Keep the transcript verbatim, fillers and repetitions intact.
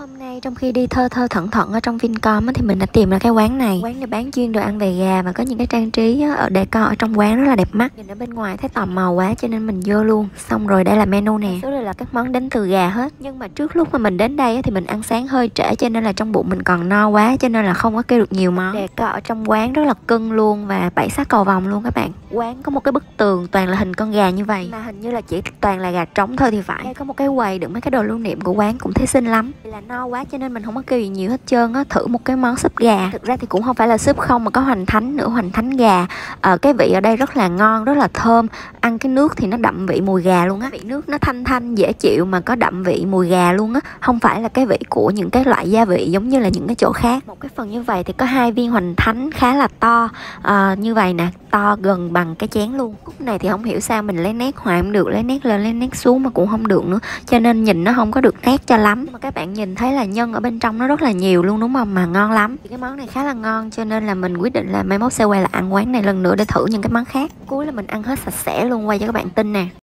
Hôm nay trong khi đi thơ thơ thẩn thẩn ở trong Vincom á, thì mình đã tìm ra cái quán này. Quán này bán chuyên đồ ăn về gà và có những cái trang trí á, ở decor ở trong quán rất là đẹp mắt. Nhìn ở bên ngoài thấy tò mò quá cho nên mình vô luôn. Xong rồi đây là menu nè. Số đây là các món đến từ gà hết. Nhưng mà trước lúc mà mình đến đây á, thì mình ăn sáng hơi trễ cho nên là trong bụng mình còn no quá cho nên là không có kêu được nhiều món. Decor ở trong quán rất là cưng luôn và bảy sắc cầu vồng luôn các bạn. Quán có một cái bức tường toàn là hình con gà như vậy mà hình như là chỉ toàn là gà trống thôi thì phải. Đây có một cái quầy đựng mấy cái đồ lưu niệm của quán cũng thấy xinh lắm. Vì là no quá cho nên mình không có kêu gì nhiều hết trơn á. Thử một cái món súp gà. Thực ra thì cũng không phải là súp không mà có hoành thánh nữa, hoành thánh gà. Ờ, cái vị ở đây rất là ngon, rất là thơm. Ăn cái nước thì nó đậm vị mùi gà luôn á. Vị nước nó thanh thanh dễ chịu mà có đậm vị mùi gà luôn á. Không phải là cái vị của những cái loại gia vị giống như là những cái chỗ khác. Một cái phần như vậy thì có hai viên hoành thánh khá là to. À, như vậy nè, to gần bằng cái chén luôn. Cúc này thì không hiểu sao mình lấy nét hoài không được, lấy nét lên lấy nét xuống mà cũng không được nữa, cho nên nhìn nó không có được nét cho lắm. Mà các bạn nhìn thấy là nhân ở bên trong nó rất là nhiều luôn đúng không, mà ngon lắm. Thì cái món này khá là ngon cho nên là mình quyết định là mai mốt sẽ quay lại ăn quán này lần nữa để thử những cái món khác. Cuối là mình ăn hết sạch sẽ luôn, quay cho các bạn tin nè.